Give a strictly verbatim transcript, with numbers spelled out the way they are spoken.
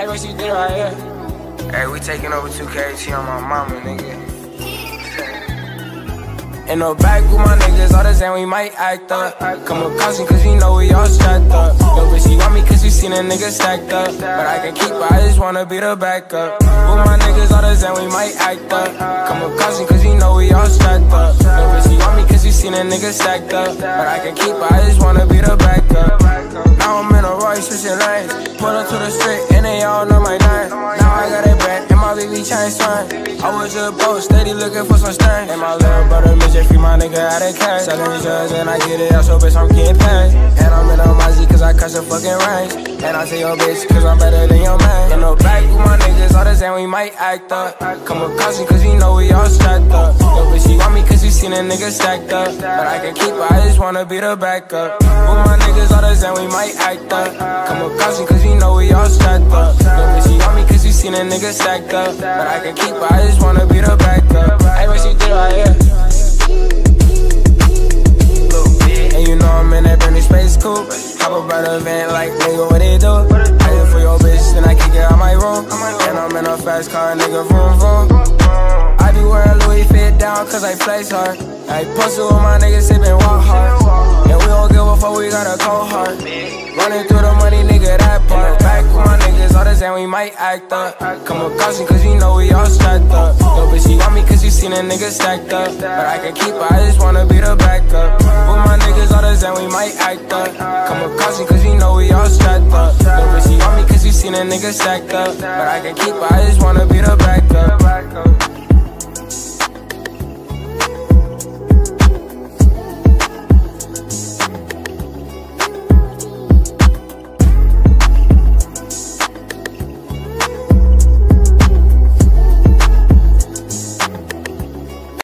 Hey, what she did right here? Hey, we taking over two K T on my mama, nigga. In the back with my niggas, all the same, we might act up. Come with caution, cause you know we all strapped up. Yo, bitch, she want me cause you seen a nigga stacked up. But I can keep her, I just wanna be the backup. With my niggas, all the same, we might act up. Come with caution, cause you know we all strapped up. Yo, bitch, she want me cause you seen a nigga stacked up. But I can keep her, I just wanna be the backup. Now I'm in a Royce, switching lanes. Pull up to the street, and they all know my name. Now I got it back, and my baby chain swing. I was a boat, steady looking for some stain. And my little brother, Mitch, free my nigga out of cash. Selling drugs, and I get it out, so bitch, I'm getting paid. And I'm in a Mozzie, cause I crush the fucking range. And I say your bitch, cause I'm better than your man. In the back with my niggas, all the same, we might act up. Come with caution, cause you know we all strapped up. Yo, bitch, she want me cause you seen a nigga stacked up. But I can keep her, I just wanna be the backup. With my niggas, all the same, we might act up. Come with caution, cause you know we all strapped up. Yo, bitch, she want me cause you seen a nigga stacked up. But I can keep her, I just wanna be the backup. Hey, what she did right here? And you know I'm in that Bernie space coupe. Hop up by the van like, nigga, what they do? I live for your bitch, then I kick it out my room. And I'm in a fast car, nigga, vroom, vroom. I be wearing Louis fit down, cause I flex hard. I posted with my niggas, sippin' walk hard. And we don't give a fuck, we got a cold heart. Running through the money, nigga, that part. Back with my niggas, all the same, we might act up. Come with caution, cause you know we all strapped up. Yo, bitch, she want me cause you seen a nigga stacked up. But I can keep her, I just wanna be the backup. With my niggas, all the same, we might act up. Come with caution, cause you know we all strapped up. Yo, bitch, she want me cause you seen a nigga stacked up. But I can keep her, I just wanna be the backup.